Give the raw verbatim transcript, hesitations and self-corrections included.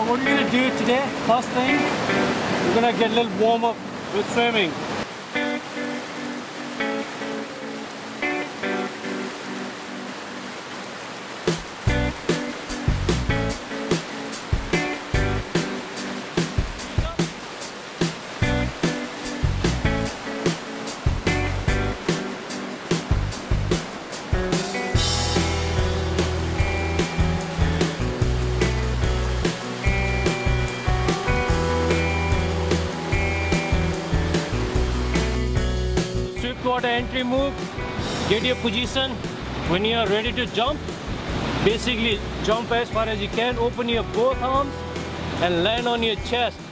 what we're gonna do today, first thing, we're gonna get a little warm up with swimming. Water entry move, get your position. When you are ready to jump, basically jump as far as you can, open your both arms and land on your chest.